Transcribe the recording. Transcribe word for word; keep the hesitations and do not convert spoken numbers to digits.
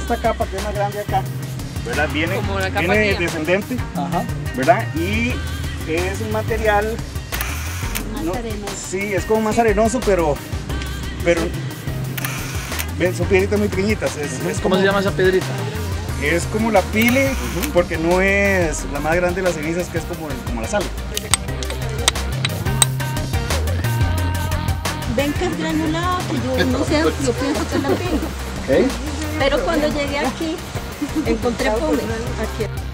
esta capa que es más grande acá, ¿verdad? Viene, Como la capa viene guía. descendente, Ajá. ¿verdad? Y es un material... Más no, arenoso. sí, es como más arenoso, pero... pero ven, son piedritas muy pequeñitas. Es, es ¿Cómo como, se llama esa piedrita? Es como la pile, porque no es la más grande de las cenizas, que es como, el- como la sal. Ven que es granulado, que yo no sé, yo pienso que es la pila. Okay. Pero cuando llegué aquí, encontré pome. Aquí.